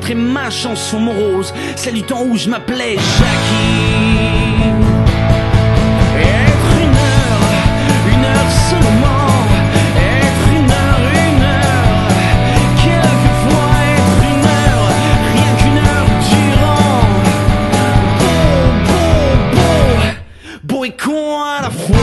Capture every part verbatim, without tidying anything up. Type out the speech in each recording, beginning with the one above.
chanterai ma chanson morose, celle du temps où je m'appelais Jackie. Être une heure, une heure seulement, être une heure, une heure, quelquefois être une heure, rien qu'une heure durant. Beau, beau, beau, beau et con à la fois.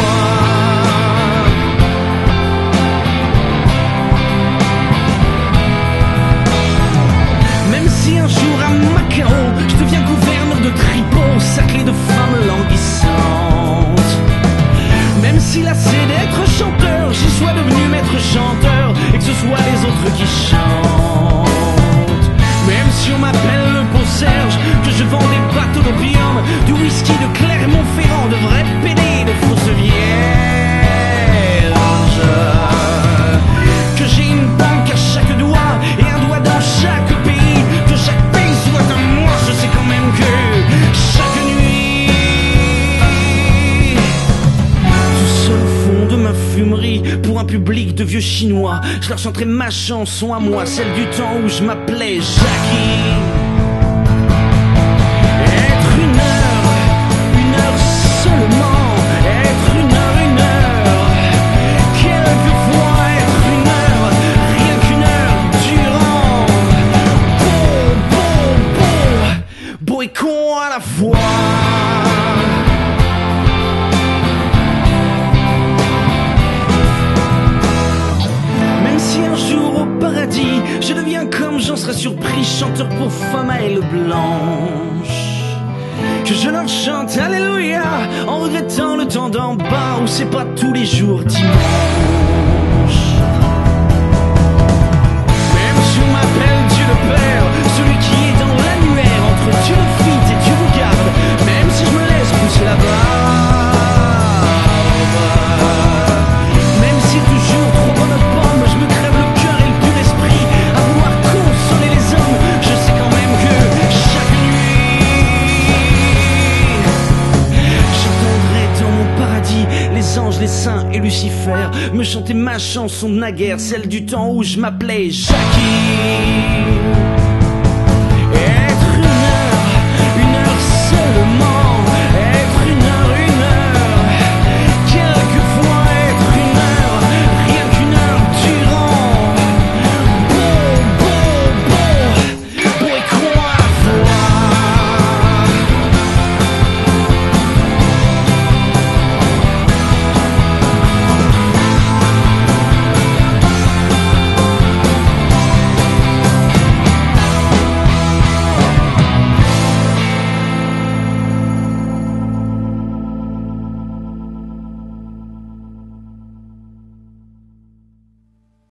Un jour à Macao, je deviens gouverneur de tripots, sacré de femmes languissantes. Même si lassé d'être chanteur, j'y sois devenu maître chanteur, et que ce soit les autres qui chantent. Même si on m'appelle le beau Serge, que je vends des bateaux d'opium, du whisky de Clermont-Ferrand, de vrais pédés, de fausses vierges, que j'ai une banque à chaque doigt et un doigt dans chaque pays. Je sais quand même que chaque nuit, tout seul au fond de ma fumerie, pour un public de vieux chinois, je leur chanterai ma chanson à moi, celle du temps où je m'appelais Jackie. Être une heure, une heure seulement, être une heure, une heure, quelquefois être une heure, rien qu'une heure durant. Beau et con à la fois. Même si un jour au paradis je deviens comme j'en serais surpris, chanteur pour femme à aile blanche, que je leur chante Alléluia en regrettant le temps d'en bas où c'est pas tous les jours dimanche. Même si on m'appelle Dieu le Père, celui qui est dans l'annuaire entre Dieu le Fils et Dieu vous garde, même si je me laisse pousser la barbe, même si toujours trop bonne pomme, je me crève le cœur et le pur esprit à vouloir consoler les hommes, je sais quand même que chaque nuit j'entendrai dans mon paradis les anges, les saints et Lucifer me chanter ma chanson de naguère, celle du temps où je m'appelais Jackie.